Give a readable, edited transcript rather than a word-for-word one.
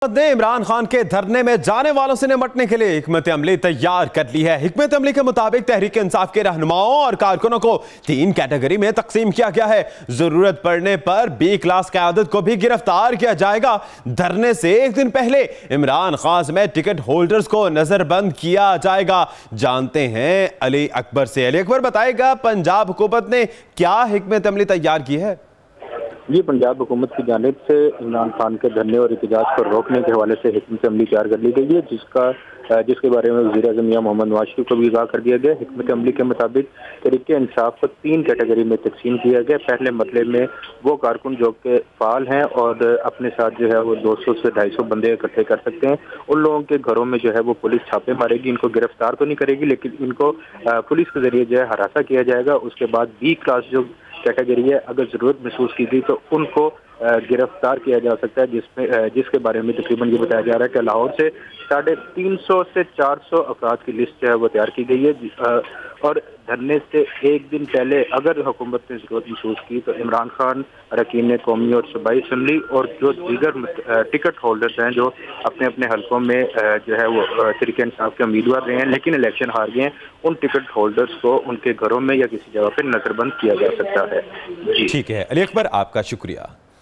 ने इमरान खान के धरने में जाने वालों से निपटने के लिए हिकमत अमली तैयार कर ली है। हिकमत अमली के मुताबिक तहरीक इंसाफ के रहनुमाओं और कारकुनों को 3 कैटेगरी में तकसीम किया गया है। जरूरत पड़ने पर बी क्लास क़यादत को भी गिरफ्तार किया जाएगा। धरने से एक दिन पहले इमरान खान समेत टिकट होल्डर्स को नजरबंद किया जाएगा। जानते हैं अली अकबर से। अली अकबर बताएगा, पंजाब हुकूमत ने क्या हिकमत अमली तैयार की है? ये पंजाब हुकूमत की जानिब से इमरान खान के धरने और एहतजाज को रोकने के हवाले से हिकमत अमली तैयार कर ली गई है, जिसके बारे में वज़ीर-ए-आज़म मियां मोहम्मद नवाज शरीफ को भी आगाह कर दिया गया। हिकमत अमली के मुताबिक तहरीक इंसाफ को 3 कैटेगरी में तकसीम किया गया। पहले मरहले में वो कारकुन जो कि फाल हैं और अपने साथ जो है वो 200 से 250 बंदे इकट्ठे कर सकते हैं, उन लोगों के घरों में जो है वो पुलिस छापे मारेगी। इनको गिरफ्तार तो नहीं करेगी, लेकिन इनको पुलिस के जरिए जो है हरासा किया जाएगा। उसके बाद बी क्लास जो कैटेगरी है, अगर जरूरत महसूस की गई तो उनको गिरफ्तार किया जा सकता है, जिसके बारे में तकरीबन ये बताया जा रहा है कि लाहौर से 350 से 400 अफराद की लिस्ट जो है वो तैयार की गई है। और धरने से एक दिन पहले अगर हुकूमत ने जरूरत महसूस की तो इमरान खान, अरकान कौमी और सूबाई असम्बली और जो दीगर टिकट होल्डर्स हैं जो अपने अपने हलकों में जो है वो तहरीक इंसाफ के उम्मीदवार रहे हैं लेकिन इलेक्शन हार गए हैं, उन टिकट होल्डर्स को उनके घरों में या किसी जगह पर नजरबंद किया जा सकता है। जी ठीक है अली अकबर, आपका शुक्रिया।